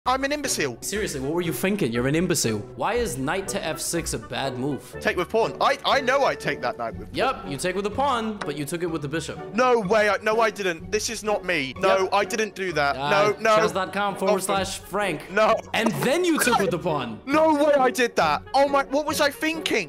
I'm an imbecile. Seriously, what were you thinking? You're an imbecile. Why is knight to f6 a bad move? Take with pawn. I know I take that knight with pawn. Yep, you take with the pawn, but you took it with the bishop. No way. No, I didn't. This is not me. No, Yep. I didn't do that. No. Chess.com/Frank. No. And then you took with the pawn. No way I did that. Oh my, what was I thinking?